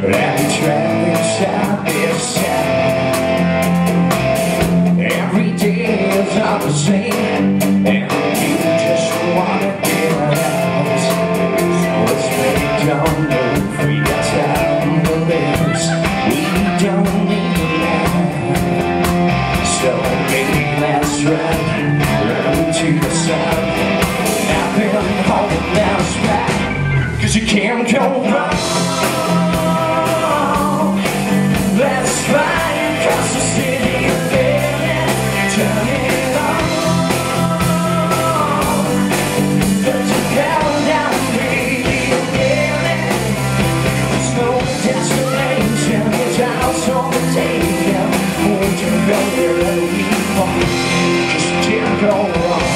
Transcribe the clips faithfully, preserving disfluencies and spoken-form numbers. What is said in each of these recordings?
Every traveling side by side. Every day is all the same, and you just wanna get out. So let's make it don't move. We got time to live. We don't need a man. So maybe let's run, run to the sun. I've been holding down his back, 'cause you can't go wrong. Let's fly across the city of living, turn it on. Put your power down, baby, and feel it. There's no destination, it's house on the table. Won't you go wherever we want, 'cause you can't go wrong.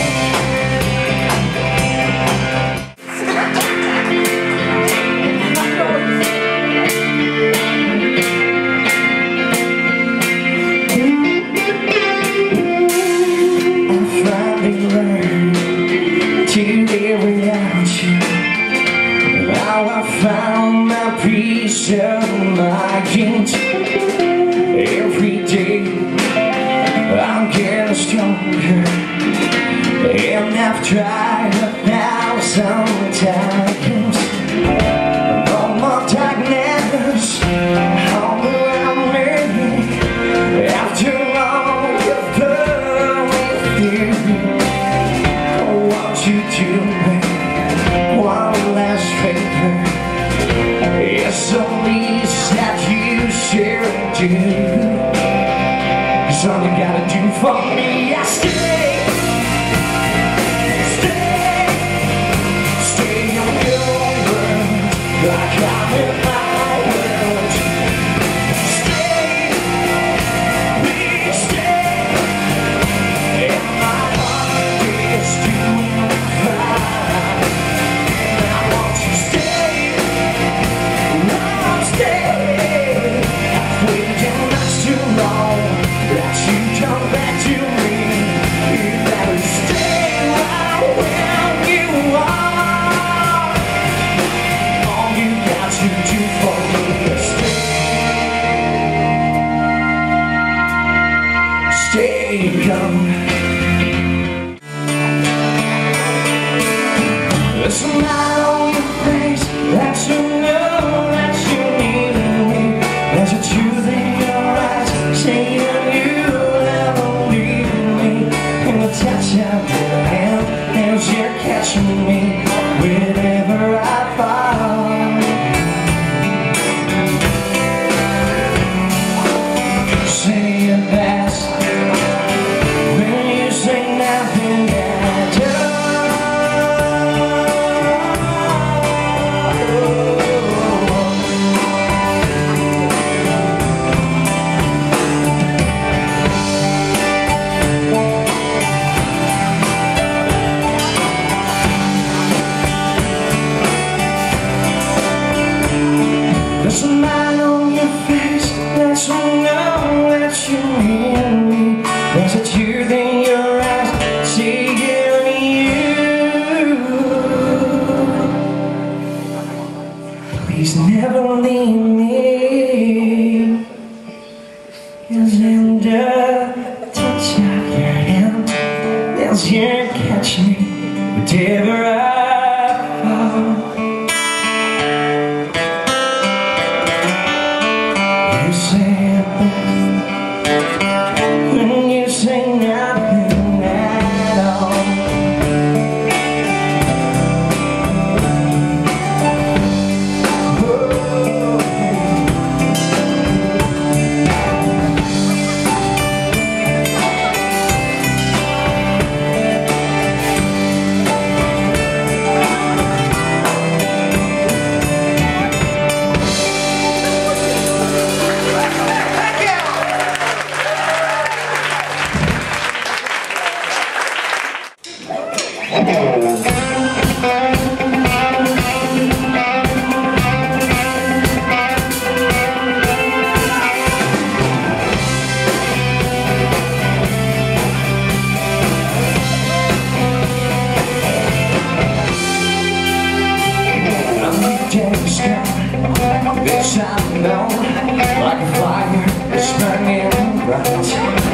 To live without you, how I found my peace of mind. Every day I'm getting stronger, and I've tried a thousand times. No more darkness all around me. After all you've done with you, you do me one last favor. It's the least that you should do. 'Cause all you gotta do for me is stay, stay, stay on your world like I'm in my world. Stay, please stay, and my heart is doing. Stay, come. There's a smile on your face that you know that you need me. There's a truth in your eyes saying you'll never leave me. In the touch of your hand, as you're catching me wherever I fall. Say it best when you say nothing at There's a smile on your face lets you know that you hear me. There's a tear in your eyes saying you. Please never leave me, 'cause in the touch of your hand, as you catch me wherever I fall. You say it best when you say nothing at all. Oh, day's gone. This I know, like a fire is burning bright.